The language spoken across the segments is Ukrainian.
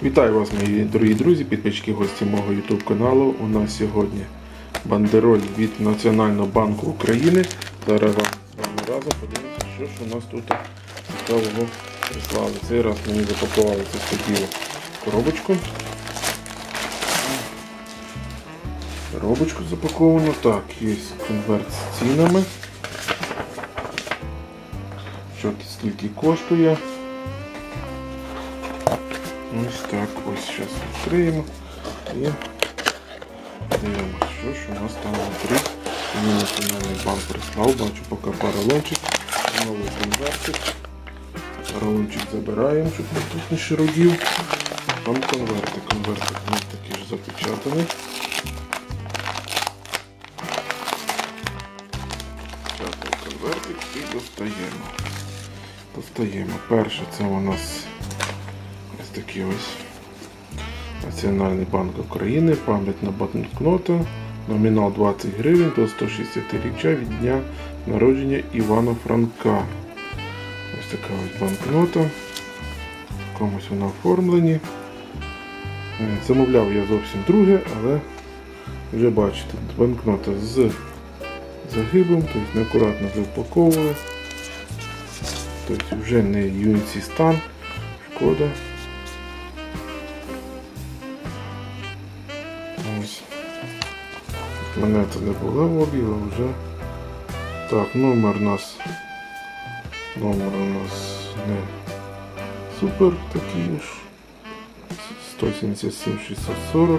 Вітаю вас, мої дорогі друзі, підписчики, гості мого YouTube каналу. У нас сьогодні бандероль від Національного банку України. Зараз вам разом подивимося, що ж у нас тут цікавого прислали. Цей раз мені запакували цю білу коробочку. Коробочку запаковано. Так, є конверт з цінами. Що скільки коштує. Ось так, ось зараз відкриємо і дивимося, що ж у нас там внутрі. Мені Національний банк прислав, бачу поки поролончик, новий конвертик. Поролончик забираємо, щоб тут не широдів. Там конвертик, конвертик у нас такий ж запечатаний. Запечатав конвертик і достаємо. Достаємо. Перше це у нас такий ось Національний банк України, пам'ятна банкнота, номінал 20 гривень до 160-річчя від дня народження Івана Франка. Ось така ось банкнота. В комусь вона оформлені. Замовляв я зовсім друге, але вже бачите, банкнота з загибом, тобто неакуратно заупаковували. Тобто вже не UNC стан, шкода. Монета не була в обігу, вже. Так, номер у нас не супер такий ж. 177 640.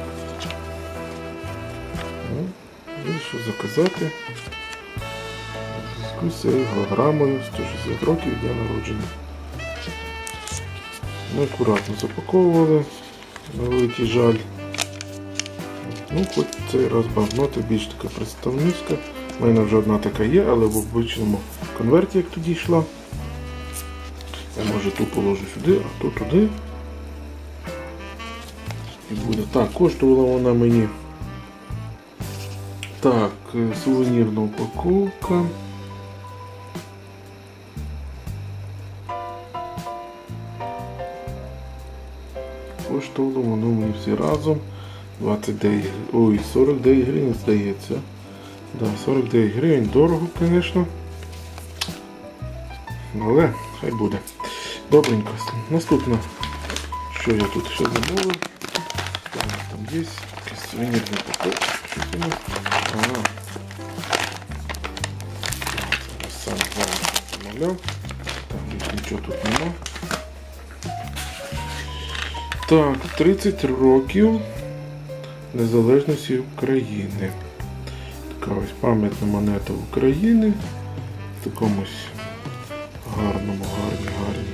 Вирішив заказати. В зв'язку з голограмою 160 років дня народження. Акуратно запаковували, на великий жаль. Ну, хоч цей раз банкнота більш така представницька. У мене вже одна така є, але в обичному конверті, як тоді йшла. Я може ту положу сюди, а ту туди. І буде. Так, коштувала вона мені. Так, сувенірна упаковка. Коштувало воно мені всі разом 49 гривень, здається. Да, 49 гривень, дорого, звісно. Але хай буде. Добренько. Наступне, що я тут ще замовив. Там є якийсь сувенірний пакет. Ага. Сам замовляв. Там нічого тут нема. Так, 30 років незалежності України. Така ось пам'ятна монета України. В такомусь гарному, гарній.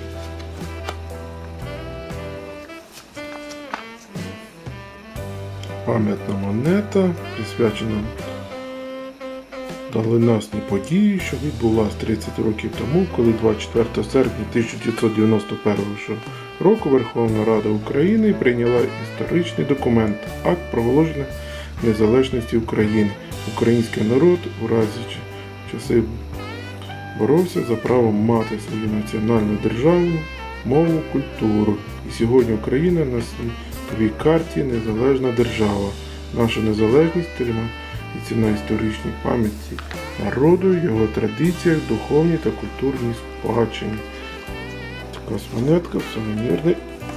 Пам'ятна монета, присвячена доленосній події, що відбулася 30 років тому, коли 24 серпня 1991 року Верховна Рада України прийняла історичний документ «Акт проголошення незалежності України». Український народ у разі часи боровся за право мати свою національну державну мову, культуру. І сьогодні Україна на світовій карті незалежна держава. Наша незалежність і ціна історичній пам'яті народу, його традиціях, духовній та культурній спадщині. Така монетка, сувенірний.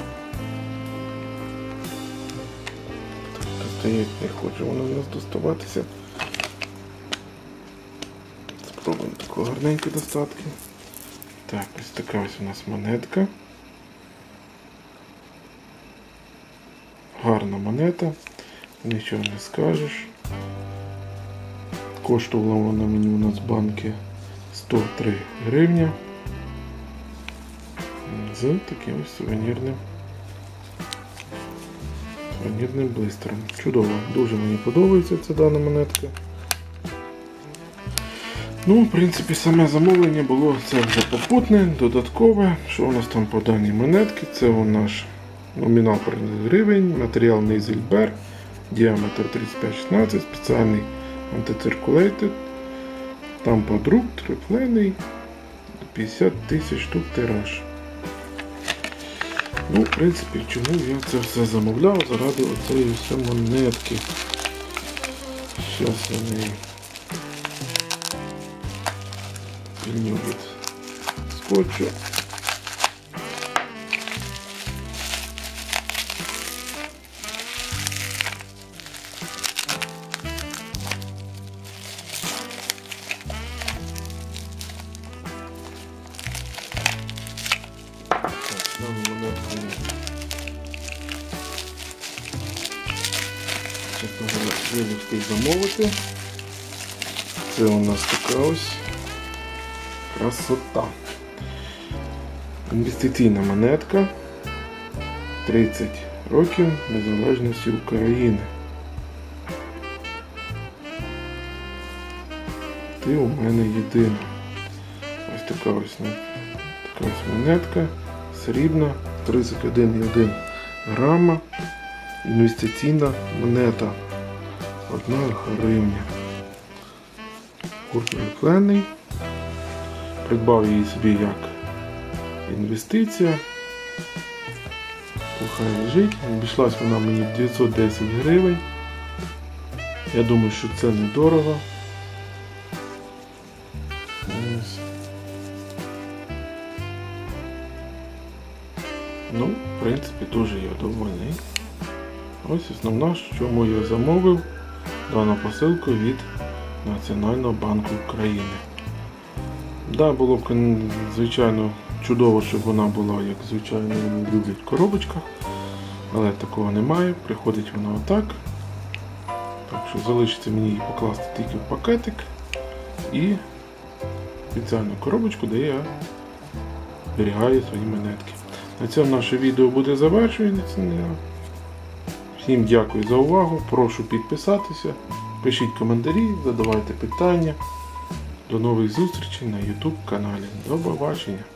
Стоїть, не хоче вона в нас доставатися. Спробуємо такого гарненькі достатки. Так, ось така ось у нас монетка. Гарна монета, нічого не скажеш. Коштувала вона мені у нас в банки 103 гривні. З таким ось сувенірним блистером. Чудово, дуже мені подобається ця дана монетка. Ну, в принципі, саме замовлення було це вже попутне, додаткове. Що у нас там по даній монетці? Це у нас номінал 30 гривень, матеріал Нейзельбер, діаметр 35-16, спеціальний антициркулейтед, там продукт, рифлений, 50 тисяч штук тираж. Ну, в принципі, чому я це все замовляв? Заради оцеї все монетки. Зараз я неї пільню від скотчу. Дану монетку чесно говоря, не встиг замовити. Це у нас така ось красота. Інвестиційна монетка. 30 років незалежності України. Ти у мене єдина. Ось така ось монетка. Срібна, 31,1 грама. Інвестиційна монета. 1 гривня. Курплений. Придбав її собі як інвестиція. Хай лежить. Обійшлась вона мені в 910 гривень. Я думаю, що це недорого. Ну, в принципі, дуже я довольний. Ось основна, чому я замовив дану посилку від Національного банку України. Да, було б, звичайно, чудово, щоб вона була, як звичайно вони люблять, в коробочках. Але такого немає, приходить вона отак. Так що залишиться мені її покласти тільки в пакетик і спеціальну коробочку, де я зберігаю свої монетки. На цьому наше відео буде завершується. Всім дякую за увагу, прошу підписатися, пишіть коментарі, задавайте питання. До нових зустрічей на YouTube каналі. До побачення!